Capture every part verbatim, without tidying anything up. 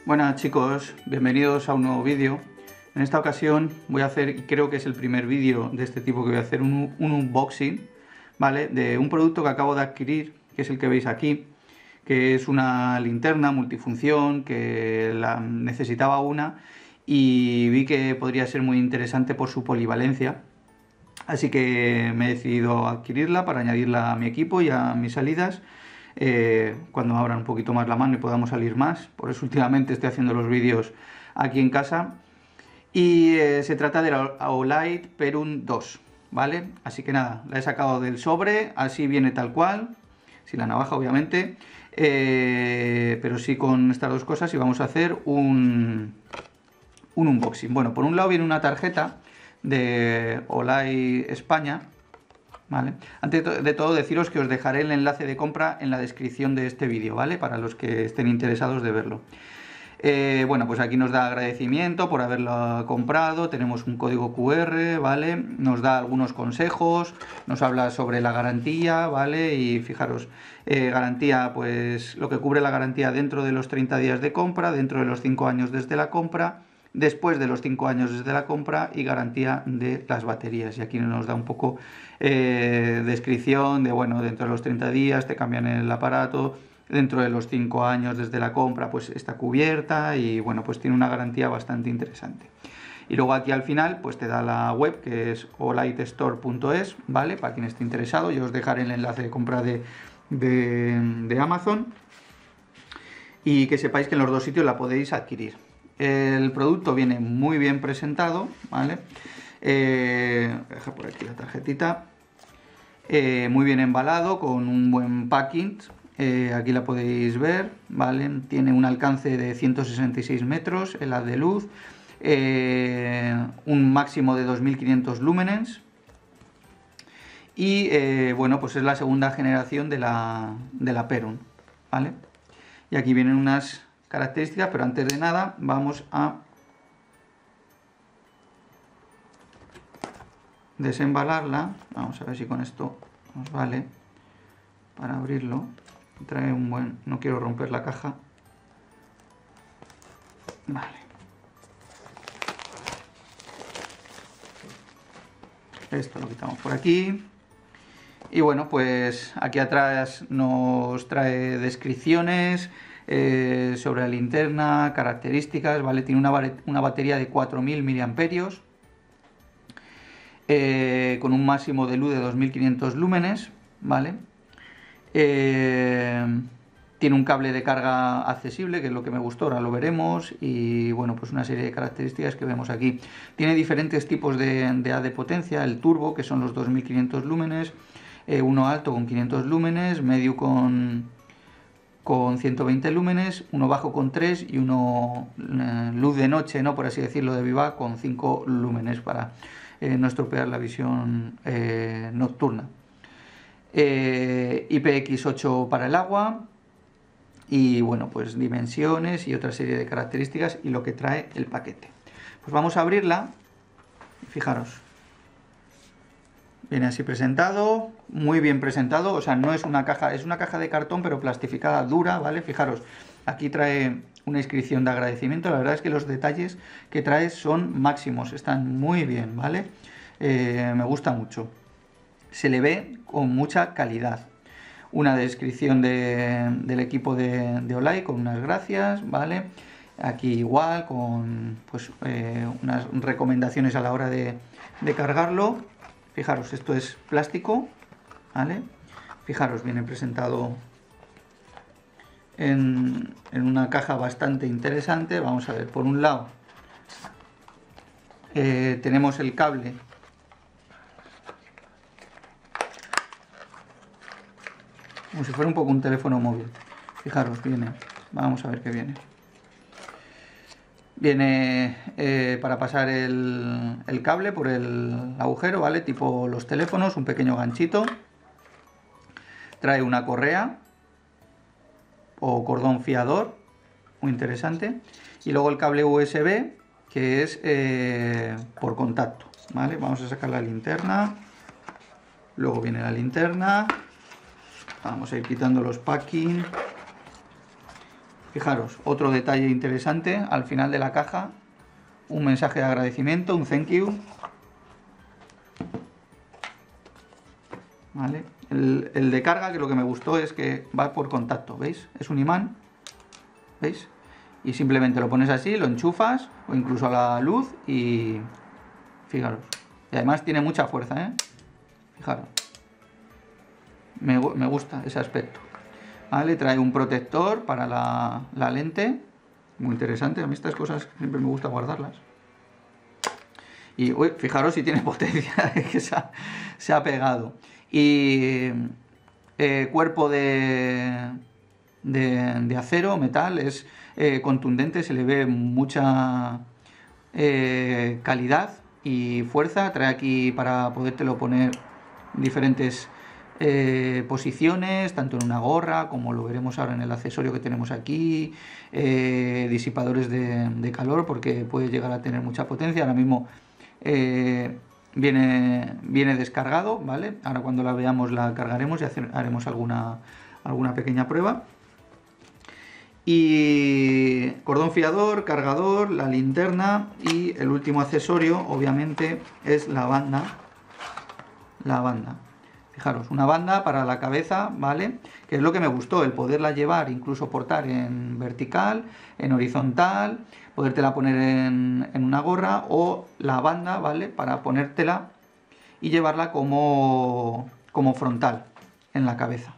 Buenas chicos, bienvenidos a un nuevo vídeo. En esta ocasión voy a hacer, y creo que es el primer vídeo de este tipo que voy a hacer, un, un unboxing, ¿vale? De un producto que acabo de adquirir, que es el que veis aquí, que es una linterna multifunción, que la necesitaba una y vi que podría ser muy interesante por su polivalencia. Así que me he decidido adquirirla para añadirla a mi equipo y a mis salidas. Eh, cuando abran un poquito más la mano y podamos salir más. Por eso últimamente estoy haciendo los vídeos aquí en casa. Y eh, se trata de la Olight Perun dos, ¿vale? Así que nada, la he sacado del sobre, así viene tal cual, sin la navaja obviamente, eh, pero sí con estas dos cosas y vamos a hacer un, un unboxing. Bueno, por un lado viene una tarjeta de Olight España, ¿vale? Antes de todo deciros que os dejaré el enlace de compra en la descripción de este vídeo, ¿vale? Para los que estén interesados de verlo. Eh, bueno, pues aquí nos da agradecimiento por haberlo comprado, tenemos un código cu erre, ¿vale? Nos da algunos consejos, nos habla sobre la garantía, ¿vale? Y fijaros, eh, garantía, pues lo que cubre la garantía dentro de los treinta días de compra, dentro de los cinco años desde la compra, después de los cinco años desde la compra y garantía de las baterías. Y aquí nos da un poco eh, descripción de, bueno, dentro de los treinta días te cambian el aparato, dentro de los cinco años desde la compra pues está cubierta y bueno, pues tiene una garantía bastante interesante. Y luego aquí al final pues te da la web, que es olight store punto es, ¿vale? Para quien esté interesado, yo os dejaré el enlace de compra de, de, de Amazon y que sepáis que en los dos sitios la podéis adquirir. El producto viene muy bien presentado, ¿vale? Eh, deja por aquí la tarjetita. Eh, muy bien embalado, con un buen packing. Eh, aquí la podéis ver, ¿vale? Tiene un alcance de ciento sesenta y seis metros, el haz de luz, eh, un máximo de dos mil quinientos lúmenes y eh, bueno, pues es la segunda generación de la, de la Perun, ¿vale? Y aquí vienen unas características, pero antes de nada vamos a desembalarla. Vamos a ver si con esto nos vale para abrirlo. Trae un buen... no quiero romper la caja. Vale. Esto lo quitamos por aquí. Y bueno, pues aquí atrás nos trae descripciones eh, sobre la linterna, características, ¿vale? Tiene una, una batería de cuatro mil miliamperios eh, con un máximo de luz de dos mil quinientos lúmenes, ¿vale? Eh, tiene un cable de carga accesible, que es lo que me gustó, ahora lo veremos, y bueno, pues una serie de características que vemos aquí. Tiene diferentes tipos de, de haz de potencia, el turbo, que son los dos mil quinientos lúmenes, eh, uno alto con quinientos lúmenes, medio con, con ciento veinte lúmenes, uno bajo con tres y uno eh, luz de noche, ¿no? Por así decirlo, de viva, con cinco lúmenes para eh, no estropear la visión eh, nocturna. Eh, I P X ocho para el agua y bueno, pues dimensiones y otra serie de características y lo que trae el paquete. Pues vamos a abrirla. Fijaros, viene así presentado, muy bien presentado, o sea, no es una caja, es una caja de cartón pero plastificada dura, ¿vale? Fijaros, aquí trae una inscripción de agradecimiento. La verdad es que los detalles que trae son máximos, están muy bien, ¿vale? Eh, me gusta mucho. Se le ve con mucha calidad. Una descripción de, del equipo de, de Olight con unas gracias, ¿vale? Aquí igual con pues, eh, unas recomendaciones a la hora de, de cargarlo. Fijaros, esto es plástico, ¿vale? Fijaros, viene presentado en, en una caja bastante interesante. Vamos a ver, por un lado eh, tenemos el cable como si fuera un poco un teléfono móvil. Fijaros, viene, vamos a ver qué viene. Viene eh, para pasar el, el cable por el agujero, ¿vale? Tipo los teléfonos, un pequeño ganchito. Trae una correa o cordón fiador, muy interesante. Y luego el cable U S B, que es eh, por contacto, ¿vale? Vamos a sacar la linterna. Luego viene la linterna. Vamos a ir quitando los packing. Fijaros, otro detalle interesante, al final de la caja, un mensaje de agradecimiento, un thank you. ¿Vale? El, el de carga, que lo que me gustó es que va por contacto, ¿veis? Es un imán, ¿veis? Y simplemente lo pones así, lo enchufas, o incluso a la luz, y fijaros. Y además tiene mucha fuerza, ¿eh? Fijaros. Me, me gusta ese aspecto. ¿Vale? Trae un protector para la, la lente. Muy interesante. A mí estas cosas siempre me gusta guardarlas. Y uy, fijaros si tiene potencia, que se ha, se ha pegado. Y eh, cuerpo de, de, de acero, metal, es eh, contundente, se le ve mucha eh, calidad y fuerza. Trae aquí para podértelo poner diferentes eh, posiciones, tanto en una gorra, como lo veremos ahora en el accesorio que tenemos aquí, eh, disipadores de, de calor, porque puede llegar a tener mucha potencia. Ahora mismo eh, viene, viene descargado, ¿vale? Ahora cuando la veamos la cargaremos y hacer, haremos alguna, alguna pequeña prueba. Y cordón fiador, cargador, la linterna y el último accesorio, obviamente, es la banda. La banda. Fijaros, una banda para la cabeza, ¿vale? Que es lo que me gustó, el poderla llevar, incluso portar en vertical, en horizontal, podértela poner en, en una gorra, o la banda, ¿vale? Para ponértela y llevarla como, como frontal en la cabeza,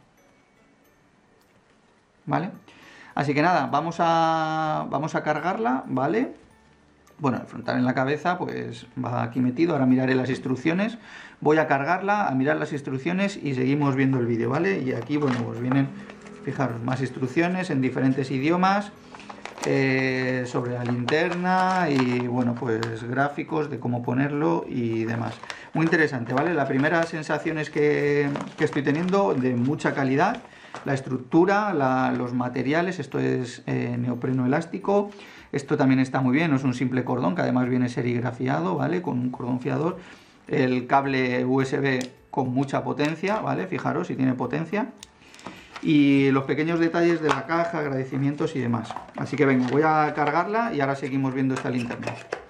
¿vale? Así que nada, vamos a, vamos a cargarla, ¿vale? Bueno, el frontal en la cabeza pues va aquí metido, ahora miraré las instrucciones. Voy a cargarla, a mirar las instrucciones y seguimos viendo el vídeo, ¿vale? Y aquí, bueno, pues vienen, fijaros, más instrucciones en diferentes idiomas eh, sobre la linterna y, bueno, pues gráficos de cómo ponerlo y demás. Muy interesante, ¿vale? La primera sensación es que, que estoy teniendo de mucha calidad. La estructura, la, los materiales, esto es eh, neopreno elástico. Esto también está muy bien, no es un simple cordón, que además viene serigrafiado, ¿vale? Con un cordón fiador. El cable U S B con mucha potencia, ¿vale? Fijaros si tiene potencia. Y los pequeños detalles de la caja, agradecimientos y demás. Así que venga, voy a cargarla y ahora seguimos viendo esta linterna.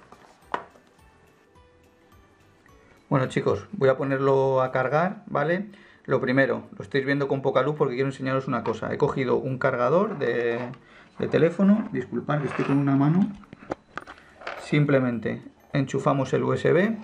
Bueno, chicos, voy a ponerlo a cargar, ¿vale? Lo primero, lo estáis viendo con poca luz porque quiero enseñaros una cosa. He cogido un cargador de, de teléfono, disculpad que estoy con una mano. Simplemente enchufamos el U S B,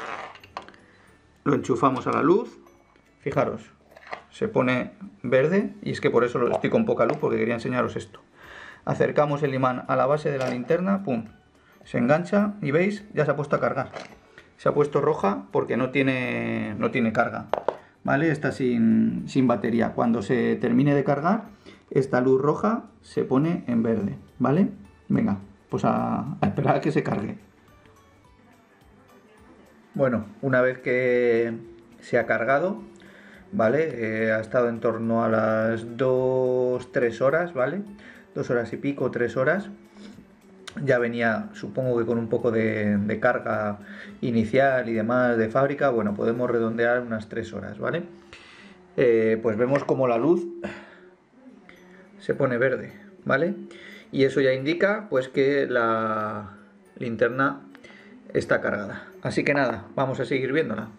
lo enchufamos a la luz. Fijaros, se pone verde y es que por eso lo estoy con poca luz, porque quería enseñaros esto. Acercamos el imán a la base de la linterna, pum, se engancha y veis, ya se ha puesto a cargar. Se ha puesto roja porque no tiene, no tiene carga. ¿Vale? Está sin, sin batería. Cuando se termine de cargar, esta luz roja se pone en verde, ¿vale? Venga, pues a, a esperar a que se cargue. Bueno, una vez que se ha cargado, ¿vale? Eh, ha estado en torno a las dos tres horas, ¿vale? dos horas y pico, tres horas. Ya venía, supongo que con un poco de, de carga inicial y demás de fábrica. Bueno, podemos redondear unas tres horas, ¿vale? Eh, pues vemos como la luz se pone verde, ¿vale? Y eso ya indica pues que la linterna está cargada. Así que nada, vamos a seguir viéndola.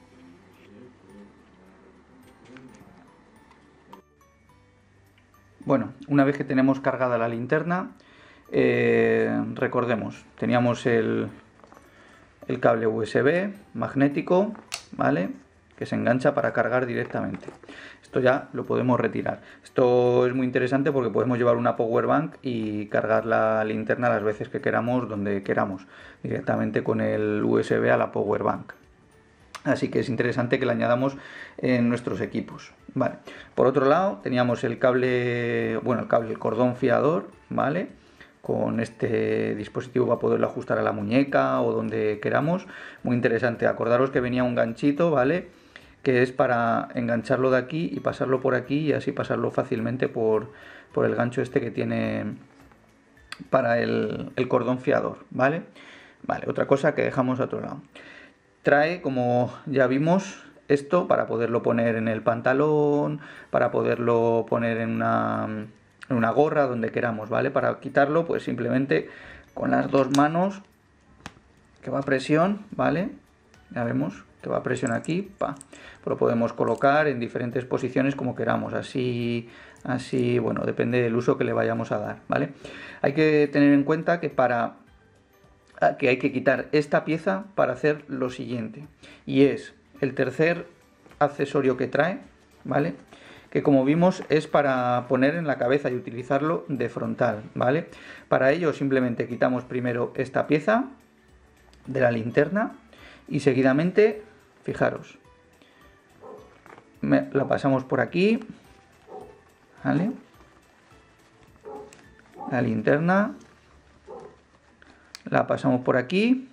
Bueno, una vez que tenemos cargada la linterna, Eh, recordemos, teníamos el, el cable U S B magnético, ¿vale? Que se engancha para cargar directamente. Esto ya lo podemos retirar. Esto es muy interesante porque podemos llevar una power bank y cargar la linterna las veces que queramos, donde queramos, directamente con el U S B a la power bank. Así que es interesante que la añadamos en nuestros equipos, ¿vale? Por otro lado, teníamos el cable, bueno, el cable, el cordón fiador, ¿vale? Con este dispositivo va a poderlo ajustar a la muñeca o donde queramos. Muy interesante. Acordaros que venía un ganchito, ¿vale? Que es para engancharlo de aquí y pasarlo por aquí y así pasarlo fácilmente por, por el gancho este que tiene para el, el cordón fiador, ¿vale? Vale, otra cosa que dejamos a otro lado. Trae, como ya vimos, esto para poderlo poner en el pantalón, para poderlo poner en una en una gorra, donde queramos, ¿vale? Para quitarlo, pues simplemente con las dos manos, que va a presión, ¿vale? Ya vemos que va a presión aquí, pa. Pues lo podemos colocar en diferentes posiciones como queramos, así, así, bueno, depende del uso que le vayamos a dar, ¿vale? Hay que tener en cuenta que para que hay que quitar esta pieza para hacer lo siguiente, y es el tercer accesorio que trae, ¿vale? Que como vimos es para poner en la cabeza y utilizarlo de frontal, ¿vale? Para ello simplemente quitamos primero esta pieza de la linterna y seguidamente, fijaros, me, la pasamos por aquí, ¿vale? La linterna la pasamos por aquí,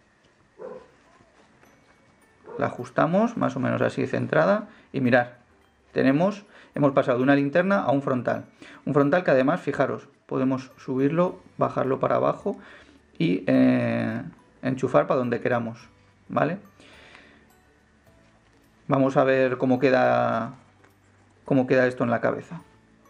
la ajustamos más o menos así centrada y mirad, tenemos, hemos pasado de una linterna a un frontal. Un frontal que además, fijaros, podemos subirlo, bajarlo para abajo y eh, enchufar para donde queramos, ¿vale? Vamos a ver cómo queda, cómo queda esto en la cabeza.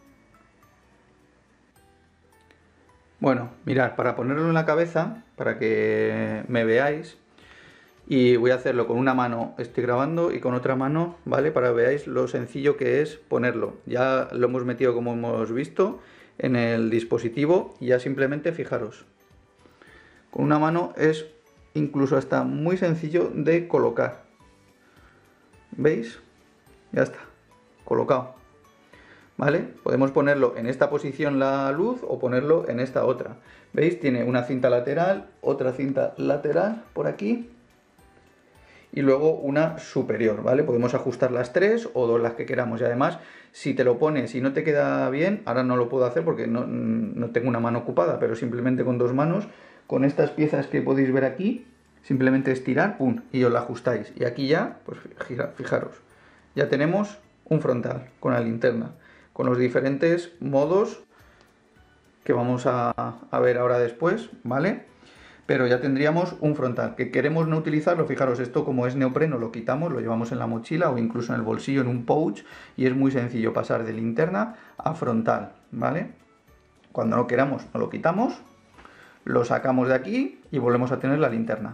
Bueno, mirad, para ponerlo en la cabeza, para que me veáis, y voy a hacerlo con una mano, estoy grabando, y con otra mano, ¿vale? Para que veáis lo sencillo que es ponerlo. Ya lo hemos metido, como hemos visto, en el dispositivo, y ya simplemente, fijaros, con una mano es incluso hasta muy sencillo de colocar. ¿Veis? Ya está, colocado. ¿Vale? Podemos ponerlo en esta posición la luz o ponerlo en esta otra. ¿Veis? Tiene una cinta lateral, otra cinta lateral por aquí y luego una superior, ¿vale? Podemos ajustar las tres o dos, las que queramos. Y además, si te lo pones y no te queda bien, ahora no lo puedo hacer porque no, no tengo una mano ocupada, pero simplemente con dos manos, con estas piezas que podéis ver aquí, simplemente estirar, pum, y os la ajustáis. Y aquí ya, pues fijaros, ya tenemos un frontal con la linterna, con los diferentes modos que vamos a, a ver ahora después, ¿vale? Pero ya tendríamos un frontal. Que queremos no utilizarlo, fijaros, esto como es neopreno lo quitamos, lo llevamos en la mochila o incluso en el bolsillo, en un pouch, y es muy sencillo pasar de linterna a frontal, ¿vale? Cuando no queramos, no lo quitamos, lo sacamos de aquí y volvemos a tener la linterna.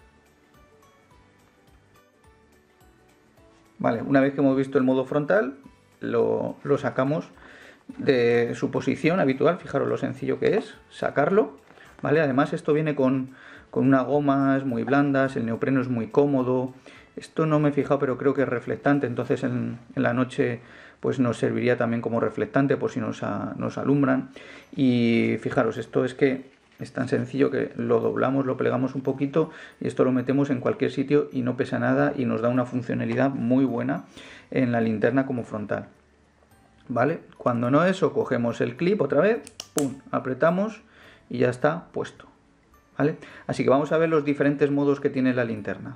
Vale, una vez que hemos visto el modo frontal, Lo, lo sacamos de su posición habitual. Fijaros lo sencillo que es sacarlo, ¿vale? Además esto viene con, con unas gomas muy blandas, el neopreno es muy cómodo. Esto no me he fijado, pero creo que es reflectante, entonces en, en la noche pues nos serviría también como reflectante por si nos, a, nos alumbran. Y fijaros, esto es que es tan sencillo que lo doblamos, lo plegamos un poquito y esto lo metemos en cualquier sitio y no pesa nada y nos da una funcionalidad muy buena en la linterna como frontal, ¿vale? Cuando no eso, cogemos el clip otra vez, pum, apretamos y ya está puesto, ¿vale? Así que vamos a ver los diferentes modos que tiene la linterna.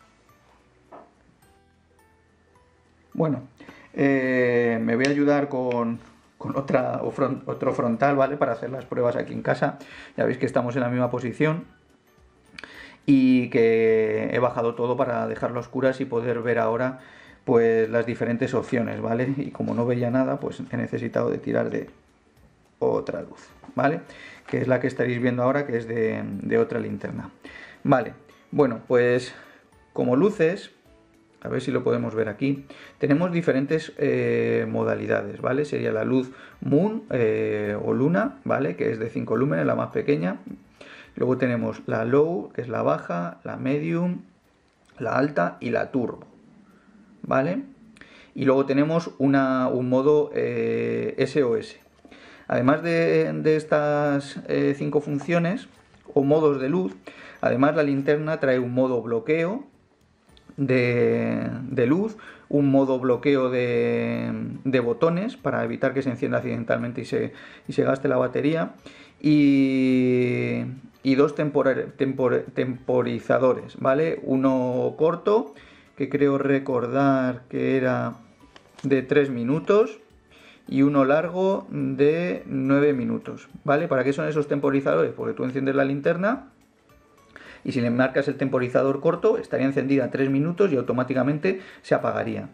Bueno, eh, me voy a ayudar con... con otra, o front, otro frontal, ¿vale? Para hacer las pruebas aquí en casa. Ya veis que estamos en la misma posición y que he bajado todo para dejarlo a oscuras y poder ver ahora pues las diferentes opciones, ¿vale? Y como no veía nada, pues he necesitado de tirar de otra luz, ¿vale? Que es la que estaréis viendo ahora, que es de, de otra linterna. Vale, bueno, pues como luces, a ver si lo podemos ver aquí, tenemos diferentes eh, modalidades, ¿vale? Sería la luz Moon eh, o Luna, ¿vale? Que es de cinco lúmenes, la más pequeña. Luego tenemos la Low, que es la baja, la Medium, la alta y la Turbo, ¿vale? Y luego tenemos una, un modo eh, S O S. Además de, de estas eh, cinco funciones o modos de luz, además la linterna trae un modo bloqueo De, de luz, un modo bloqueo de, de botones para evitar que se encienda accidentalmente y se, y se gaste la batería, y, y dos tempor, tempor, temporizadores, ¿vale? Uno corto, que creo recordar que era de tres minutos, y uno largo de nueve minutos, ¿vale? ¿Para qué son esos temporizadores? Porque tú enciendes la linterna y si le marcas el temporizador corto, estaría encendida tres minutos y automáticamente se apagaría.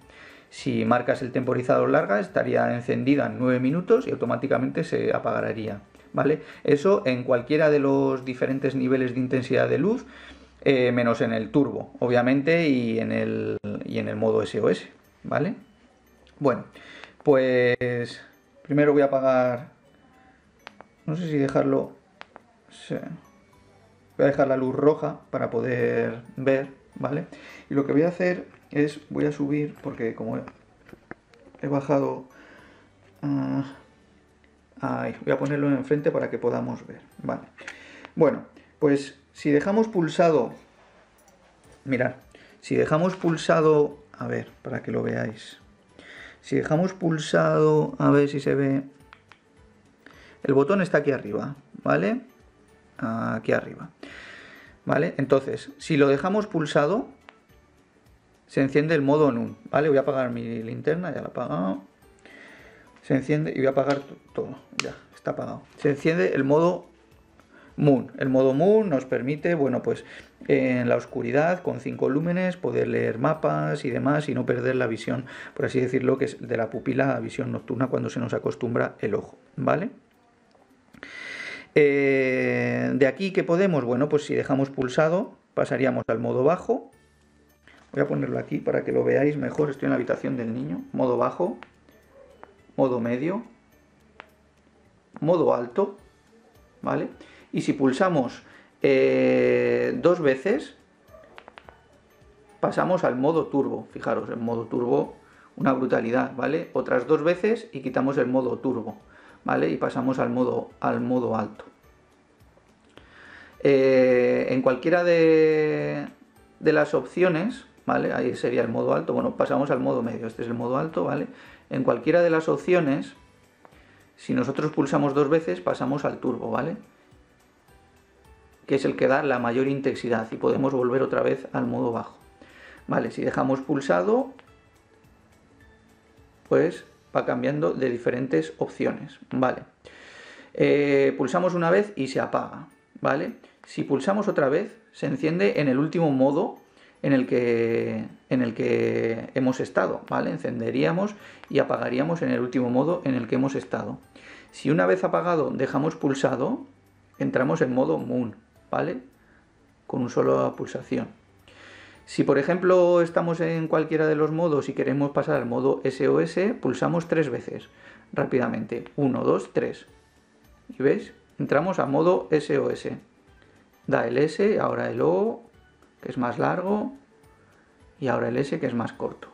Si marcas el temporizador larga, estaría encendida en nueve minutos y automáticamente se apagaría, ¿vale? Eso en cualquiera de los diferentes niveles de intensidad de luz, eh, menos en el turbo, obviamente, y en el, y en el modo S O S, ¿vale? Bueno, pues primero voy a apagar, no sé si dejarlo, sí. Voy a dejar la luz roja para poder ver, ¿vale? Y lo que voy a hacer es, voy a subir, porque como he bajado, uh, ahí, voy a ponerlo enfrente para que podamos ver, ¿vale? Bueno, pues si dejamos pulsado, mirad, si dejamos pulsado, a ver, para que lo veáis, si dejamos pulsado, a ver si se ve, el botón está aquí arriba, ¿vale? Aquí arriba, ¿vale? Entonces, si lo dejamos pulsado, se enciende el modo N U N, ¿vale? Voy a apagar mi linterna, ya la he apagado. Se enciende y voy a apagar todo, ya, está apagado. Se enciende el modo Moon. El modo Moon nos permite, bueno, pues en la oscuridad, con cinco lúmenes, poder leer mapas y demás y no perder la visión, por así decirlo, que es de la pupila a visión nocturna cuando se nos acostumbra el ojo, ¿vale? Eh, de aquí, ¿qué podemos? Bueno, pues si dejamos pulsado, pasaríamos al modo bajo. Voy a ponerlo aquí para que lo veáis mejor. Estoy en la habitación del niño. Modo bajo, modo medio, modo alto, ¿vale? Y si pulsamos eh, dos veces, pasamos al modo turbo. Fijaros, en modo turbo, una brutalidad, ¿vale? Otras dos veces y quitamos el modo turbo, ¿vale? Y pasamos al modo, al modo alto. Eh, en cualquiera de, de las opciones, ¿vale? Ahí sería el modo alto. Bueno, pasamos al modo medio. Este es el modo alto, ¿vale? En cualquiera de las opciones, si nosotros pulsamos dos veces, pasamos al turbo, ¿vale? Que es el que da la mayor intensidad y podemos volver otra vez al modo bajo. Vale, si dejamos pulsado, pues va cambiando de diferentes opciones, ¿vale? Eh, pulsamos una vez y se apaga, ¿vale? Si pulsamos otra vez, se enciende en el último modo en el que, en el que hemos estado, ¿vale? Encenderíamos y apagaríamos en el último modo en el que hemos estado. Si una vez apagado dejamos pulsado, entramos en modo Moon, ¿vale? Con una sola pulsación. Si por ejemplo estamos en cualquiera de los modos y queremos pasar al modo S O S, pulsamos tres veces rápidamente. uno, dos, tres. ¿Y veis? Entramos a modo S O S. Da el S, ahora el O, que es más largo, y ahora el S, que es más corto.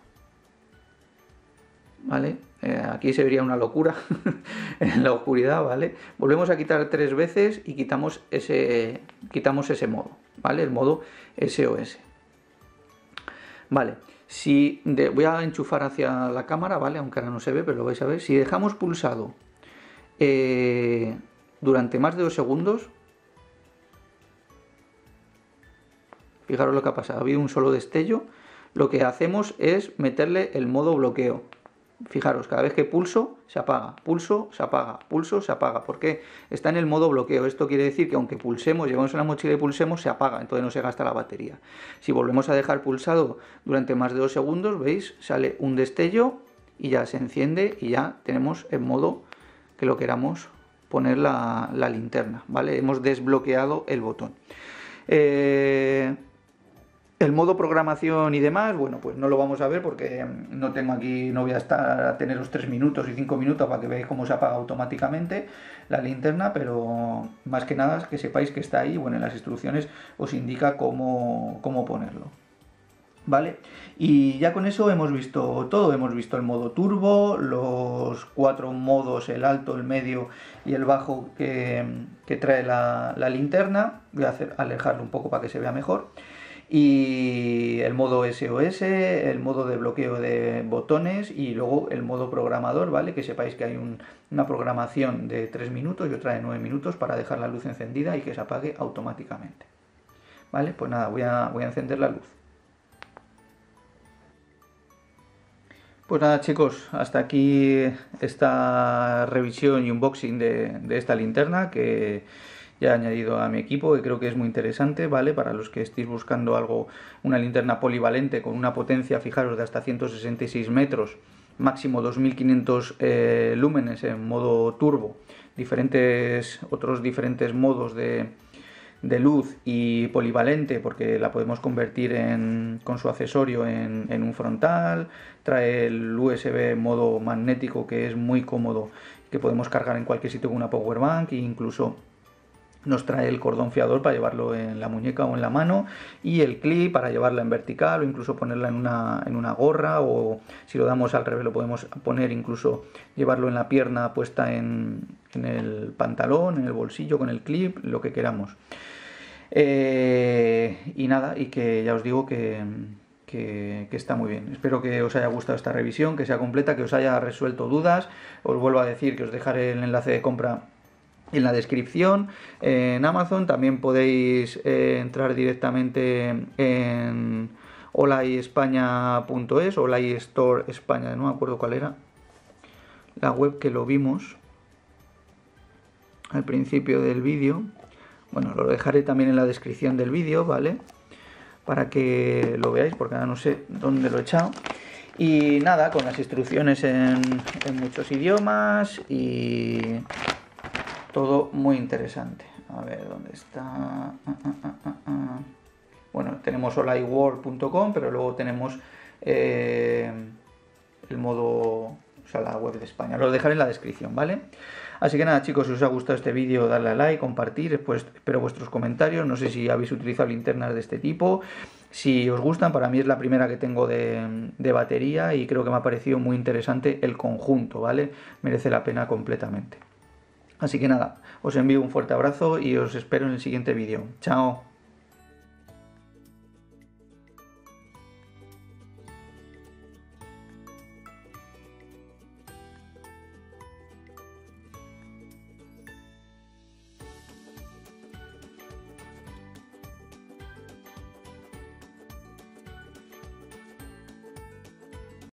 ¿Vale? Eh, aquí se vería una locura en la oscuridad, ¿vale? Volvemos a quitar tres veces y quitamos ese, quitamos ese modo, ¿vale? El modo S O S. Vale, si de, voy a enchufar hacia la cámara, ¿vale? Aunque ahora no se ve, pero lo vais a ver. Si dejamos pulsado eh, durante más de dos segundos, fijaros lo que ha pasado, ha habido un solo destello. Lo que hacemos es meterle el modo bloqueo. Fijaros, cada vez que pulso, se apaga, pulso, se apaga, pulso, se apaga, porque está en el modo bloqueo. Esto quiere decir que aunque pulsemos, llevamos en la mochila y pulsemos, se apaga, entonces no se gasta la batería. Si volvemos a dejar pulsado durante más de dos segundos, veis, sale un destello y ya se enciende y ya tenemos en modo que lo queramos poner la, la linterna, ¿vale? Hemos desbloqueado el botón. Eh... El modo programación y demás, bueno, pues no lo vamos a ver porque no tengo aquí, no voy a estar a teneros tres minutos y cinco minutos para que veáis cómo se apaga automáticamente la linterna, pero más que nada que sepáis que está ahí, bueno, en las instrucciones os indica cómo, cómo ponerlo. ¿Vale? Y ya con eso hemos visto todo, hemos visto el modo turbo, los cuatro modos, el alto, el medio y el bajo que, que trae la, la linterna. Voy a hacer, alejarlo un poco para que se vea mejor. Y el modo S O S, el modo de bloqueo de botones y luego el modo programador, ¿vale? Que sepáis que hay un, una programación de tres minutos y otra de nueve minutos para dejar la luz encendida y que se apague automáticamente. ¿Vale? Pues nada, voy a, voy a encender la luz. Pues nada chicos, hasta aquí esta revisión y unboxing de, de esta linterna que ya he añadido a mi equipo, que creo que es muy interesante, ¿vale? Para los que estéis buscando algo, una linterna polivalente con una potencia, fijaros, de hasta ciento sesenta y seis metros, máximo dos mil quinientos eh, lúmenes en modo turbo, diferentes, otros diferentes modos de, de luz y polivalente, porque la podemos convertir en, con su accesorio en, en un frontal, trae el U S B en modo magnético, que es muy cómodo, que podemos cargar en cualquier sitio con una power bank, e incluso nos trae el cordón fiador para llevarlo en la muñeca o en la mano, y el clip para llevarla en vertical o incluso ponerla en una, en una gorra, o si lo damos al revés lo podemos poner, incluso llevarlo en la pierna puesta en, en el pantalón, en el bolsillo con el clip, lo que queramos. Eh, y nada, y que ya os digo que, que, que está muy bien. Espero que os haya gustado esta revisión, que sea completa, que os haya resuelto dudas. Os vuelvo a decir que os dejaré el enlace de compra en la descripción. En Amazon también podéis eh, entrar directamente en olaiespaña punto es, Olai Store España, no me acuerdo cuál era la web que lo vimos al principio del vídeo. Bueno, lo dejaré también en la descripción del vídeo, ¿vale? Para que lo veáis, porque ahora no sé dónde lo he echado. Y nada, con las instrucciones en, en muchos idiomas y todo muy interesante. A ver, ¿dónde está? Ah, ah, ah, ah, ah. Bueno, tenemos olaiworld punto com, pero luego tenemos eh, el modo, o sea, la web de España. Lo dejaré en la descripción, ¿vale? Así que nada, chicos, si os ha gustado este vídeo, darle a like, compartir, después espero vuestros comentarios. No sé si habéis utilizado linternas de este tipo. Si os gustan, para mí es la primera que tengo de, de batería y creo que me ha parecido muy interesante el conjunto, ¿vale? Merece la pena completamente. Así que nada, os envío un fuerte abrazo y os espero en el siguiente vídeo. ¡Chao!